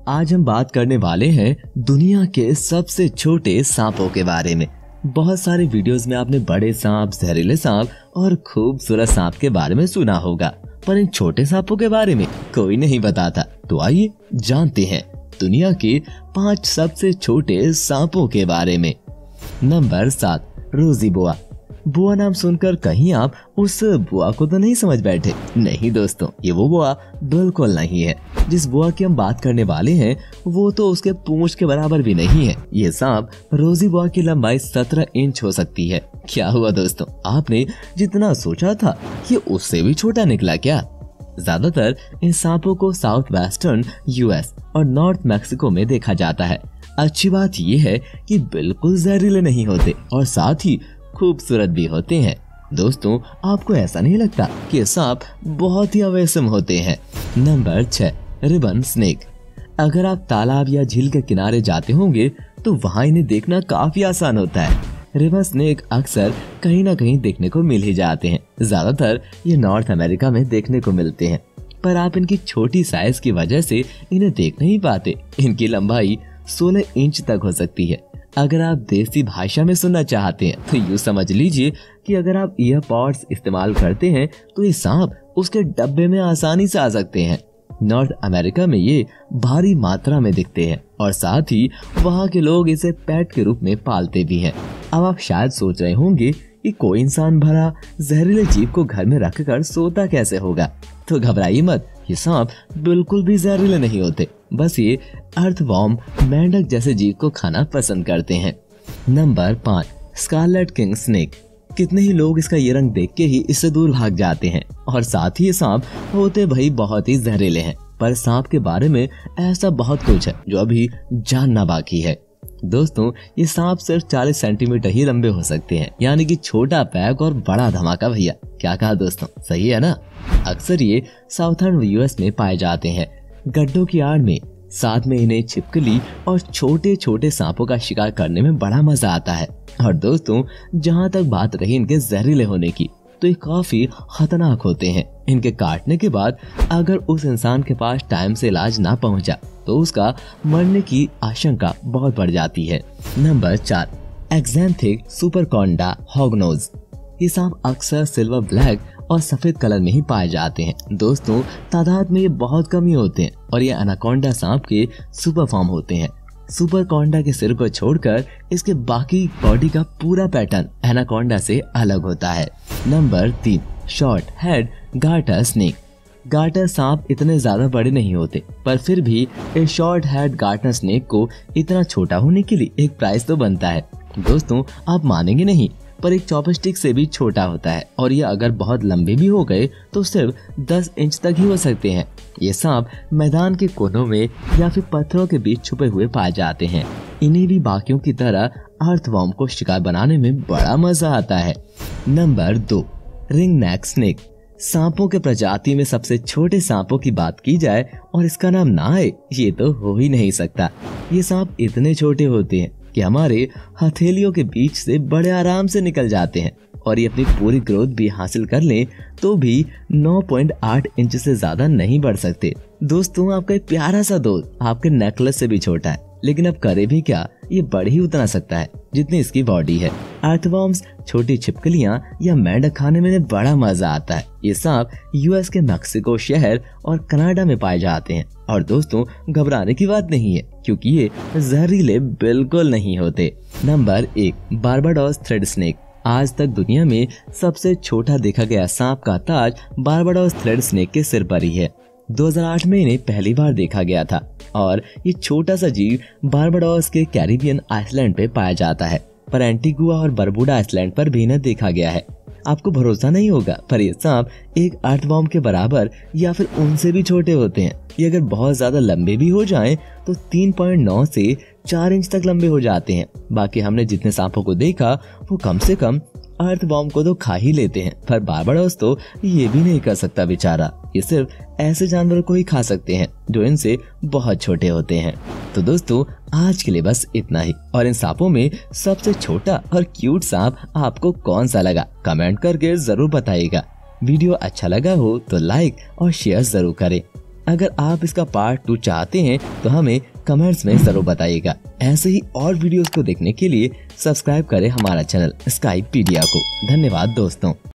आज हम बात करने वाले हैं दुनिया के सबसे छोटे सांपों के बारे में। बहुत सारे वीडियोस में आपने बड़े सांप, जहरीले सांप और खूबसूरत सांप के बारे में सुना होगा, पर इन छोटे सांपों के बारे में कोई नहीं बताता। तो आइए जानते हैं दुनिया के 5 सबसे छोटे सांपों के बारे में। नंबर 7, रोजी बोआ। बुआ नाम सुनकर कहीं आप उस बुआ को तो नहीं समझ बैठे? नहीं दोस्तों, ये वो बुआ बिल्कुल नहीं है। जिस बुआ की हम बात करने वाले हैं वो तो उसके पूंछ के बराबर भी नहीं है। ये सांप रोजी बुआ की लंबाई 17 इंच हो सकती है। क्या हुआ दोस्तों, आपने जितना सोचा था ये उससे भी छोटा निकला क्या? ज्यादातर इन सांपों को साउथ वेस्टर्न यूएस और नॉर्थ मैक्सिको में देखा जाता है। अच्छी बात ये है कि बिल्कुल जहरीले नहीं होते और साथ ही खूबसूरत भी होते हैं। दोस्तों, आपको ऐसा नहीं लगता कि ये सांप बहुत ही अवैसम होते हैं? Number 6, ribbon snake. अगर आप तालाब या झील के किनारे जाते होंगे तो वहाँ इन्हें देखना काफी आसान होता है। रिबन स्नेक अक्सर कहीं ना कहीं देखने को मिल ही जाते हैं। ज्यादातर ये नॉर्थ अमेरिका में देखने को मिलते हैं, पर आप इनकी छोटी साइज की वजह से इन्हें देख नहीं पाते। इनकी लंबाई 16 इंच तक हो सकती है। अगर आप देसी भाषा में सुनना चाहते हैं तो यूँ समझ लीजिए कि अगर आप ईयरपॉड्स इस्तेमाल करते हैं तो ये सांप उसके डब्बे में आसानी से आ सकते हैं। नॉर्थ अमेरिका में ये भारी मात्रा में दिखते हैं और साथ ही वहाँ के लोग इसे पेट के रूप में पालते भी हैं। अब आप शायद सोच रहे होंगे कि कोई इंसान भला जहरीले जीव को घर में रखकर सोता कैसे होगा? तो घबराइए मत, ये सांप बिल्कुल भी जहरीले नहीं होते। बस ये अर्थवॉर्म, मेंढक जैसे जीव को खाना पसंद करते हैं। Number 5, scarlet king snake. कितने ही लोग इसका ये रंग देख के ही इससे दूर भाग जाते हैं और साथ ही ये सांप होते भाई बहुत ही जहरीले हैं। पर सांप के बारे में ऐसा बहुत कुछ है जो अभी जानना बाकी है। दोस्तों, ये सांप सिर्फ 40 सेंटीमीटर ही लंबे हो सकते हैं, यानी कि छोटा पैक और बड़ा धमाका भैया। क्या कहा दोस्तों, सही है ना? अक्सर ये साउथर्न यूएस में पाए जाते हैं, गड्ढों की आड़ में। साथ में इन्हें छिपकली और छोटे छोटे सांपों का शिकार करने में बड़ा मजा आता है। और दोस्तों, जहाँ तक बात रही इनके जहरीले होने की, तो ये काफी खतरनाक होते हैं। इनके काटने के बाद अगर उस इंसान के पास टाइम से इलाज ना पहुंचा तो उसका मरने की आशंका बहुत बढ़ जाती है। नंबर 4, एक्जेंथिक सुपरकोंडा हॉगनोज। ये सांप अक्सर सिल्वर ब्लैक और सफेद कलर में ही पाए जाते हैं। दोस्तों, तादाद में ये बहुत कम ही होते हैं और ये एनाकोंडा सांप के सुपर फॉर्म होते हैं। सुपरकोंडा के सिर को छोड़कर इसके बाकी बॉडी का पूरा पैटर्न एनाकोंडा से अलग होता है। Number 3, short head garter snake. Garter सांप इतने ज्यादा बड़े नहीं होते, पर फिर भी इस शॉर्ट हेड गार्टर स्नेक को इतना छोटा होने के लिए एक प्राइस तो बनता है। दोस्तों, आप मानेंगे नहीं, पर एक चॉपस्टिक से भी छोटा होता है और ये अगर बहुत लंबे भी हो गए तो सिर्फ 10 इंच तक ही हो सकते हैं। ये सांप मैदान के कोनों में या फिर पत्थरों के बीच छुपे हुए पाए जाते हैं। इन्हें भी बाकियों की तरह अर्थवॉर्म को शिकार बनाने में बड़ा मजा आता है। Number 2, ring neck snake. सांपों के प्रजाति में सबसे छोटे सांपों की बात की जाए और इसका नाम ना आए, ये तो हो ही नहीं सकता। ये सांप इतने छोटे होते हैं कि हमारे हथेलियों के बीच से बड़े आराम से निकल जाते हैं और ये अपनी पूरी ग्रोथ भी हासिल कर लें तो भी 9.8 इंच से ज्यादा नहीं बढ़ सकते। दोस्तों, आपका एक प्यारा सा दोस्त आपके नेकलेस से भी छोटा है, लेकिन अब करे भी क्या, ये बढ़ ही उतना सकता है जितनी इसकी बॉडी है। अर्थवॉर्म्स, छोटी छिपकलियां या मेंढक खाने में बड़ा मजा आता है। ये सांप यूएस के मैक्सिको शहर और कनाडा में पाए जाते हैं और दोस्तों, घबराने की बात नहीं है क्योंकि ये जहरीले बिल्कुल नहीं होते। Number 1, Barbados thread snake. आज तक दुनिया में सबसे छोटा देखा गया सांप का ताज बारबाडोस थ्रेड स्नेक के सिर पर ही है। 2008 में इन्हें पहली बार देखा गया था और ये छोटा सा जीव बारबाडोस के कैरिबियन आइसलैंड पे पाया जाता है, पर एंटीगुआ और बरबुडा आइसलैंड पर भी इन्हें देखा गया है। आपको भरोसा नहीं होगा, पर ये सांप एक अर्थवॉर्म के बराबर या फिर उनसे भी छोटे होते हैं। ये अगर बहुत ज्यादा लंबे भी हो जाएं तो 3.9 से 4 इंच तक लंबे हो जाते हैं। बाकी हमने जितने सांपों को देखा वो कम से कम अर्थवॉर्म को तो खा ही लेते हैं, पर बारबाडोस तो ये भी नहीं कर सकता बेचारा। ये सिर्फ ऐसे जानवरों को ही खा सकते हैं जो इनसे बहुत छोटे होते हैं। तो दोस्तों, आज के लिए बस इतना ही। और इन सांपों में सबसे छोटा और क्यूट सांप आपको कौन सा लगा, कमेंट करके जरूर बताइएगा। वीडियो अच्छा लगा हो तो लाइक और शेयर जरूर करें। अगर आप इसका पार्ट 2 चाहते हैं तो हमें कमेंट्स में जरूर बताइएगा। ऐसे ही और वीडियोस को देखने के लिए सब्सक्राइब करें हमारा चैनल स्काईपीडिया को। धन्यवाद दोस्तों।